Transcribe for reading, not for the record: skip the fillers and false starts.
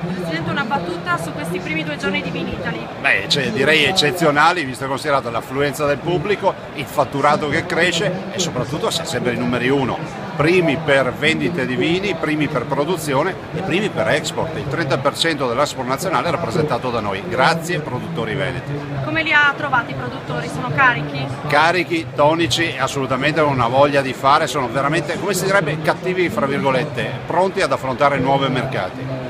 Presidente, una battuta su questi primi 2 giorni di Vinitaly. Beh, direi eccezionali, visto e considerato l'affluenza del pubblico, il fatturato che cresce e soprattutto siamo sempre i numeri uno. Primi per vendite di vini, primi per produzione e primi per export. Il 30% dell'export nazionale è rappresentato da noi. Grazie produttori veneti. Come li ha trovati i produttori? Sono carichi? Carichi, tonici e assolutamente con una voglia di fare, sono veramente, come si direbbe, cattivi, fra virgolette, pronti ad affrontare nuovi mercati.